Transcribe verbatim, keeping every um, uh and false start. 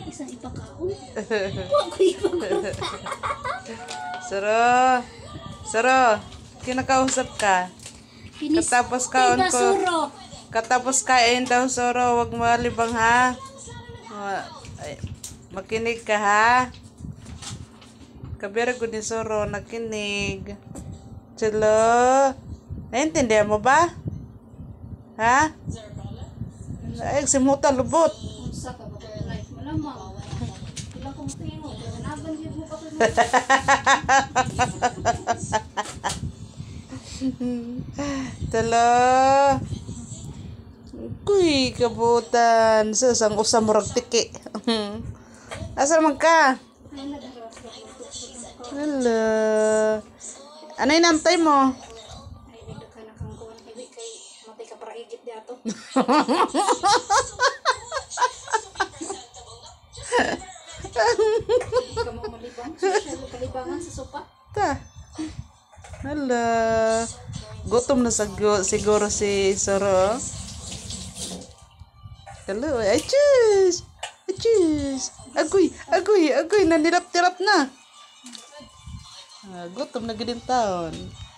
isang ipakaon. Huwag ko ipakaon. Suro. Suro. Kinakausap ka. Kinis, Katapos kaon ko. Suro. Katapos kain daw, Suro. Huwag malibang ha. Uh, ay, makinig ka ha. Kabira ko ni Suro. Nakinig. Chalo. Naintindihan mo ba? Ha? Ay, simuta lubot. Unsa ka ba life mo lamang? Ilang kong tingin mo. Naban yun mo pa ko. Tala. Kuy, kabutan. Sasang usam murag tiki. Asa man ka? Hala. Ano yung nantay mo? Ay, dito ka na kang kuwan. Hindi kay matay ka para igit di ato. Ikaw mo malibang. Social kalibangan sa sopa. Ta. Hala. Gutom na sago, siguro si Soro. Hello. Ay, cheese. Ay, cheese. Agoy, agoy, agoy. Nanilap-tirap na. Ah, gutom na ganun taon.